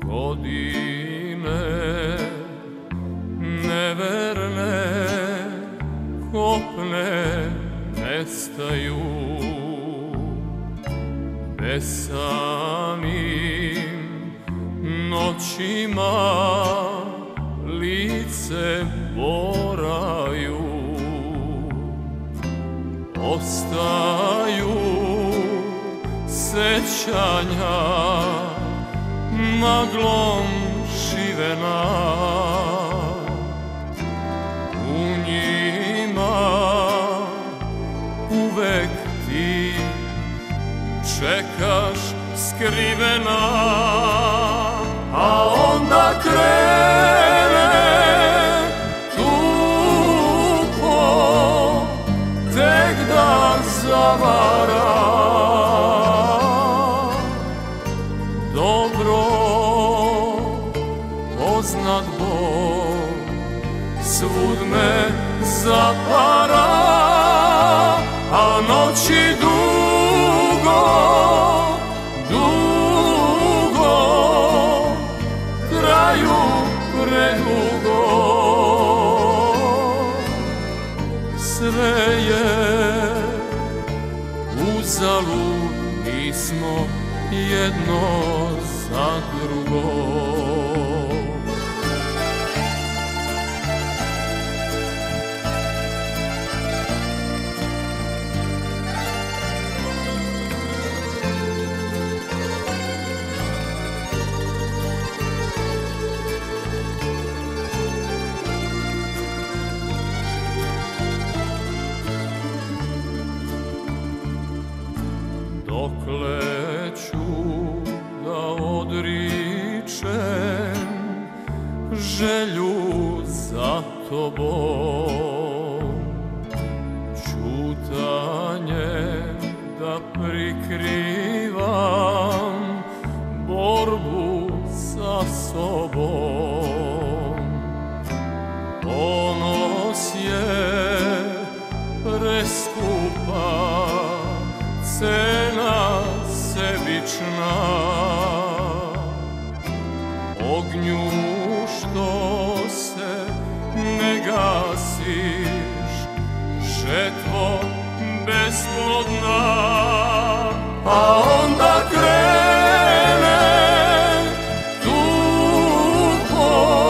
godine neverne kopne nestaju, besanim noćima lice boraju, ostaju sećanja maglom šivena, u njima uvek ti čekaš skrivena, a onda krene tupo tek da zavara. Dobro poznat Bog svud me zapara, a noći dugo, dugo traju predugo. Sve je uzalud, nismo jedno za drugo. Dokle ću da odričem želju za tobom, ćutanjem da prikrivam borbu sa sobom. Ponos je preskupa cena sebična, ognju što se ne gasiš, žetvo besplodna, a onda krene tupo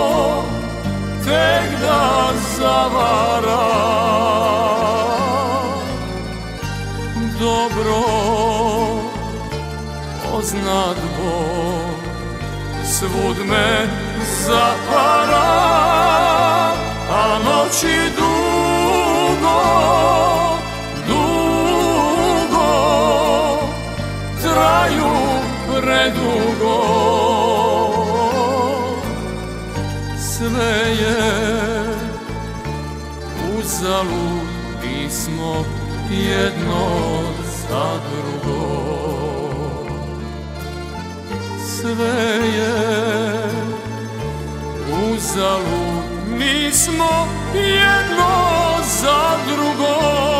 tek da zavara. Dobro poznat Bog svud me zapara, a noći dugo, dugo traju predugo. Sve je uzalud, nismo jedno za drugo. Sve je uzalud, nismo jedno za drugo.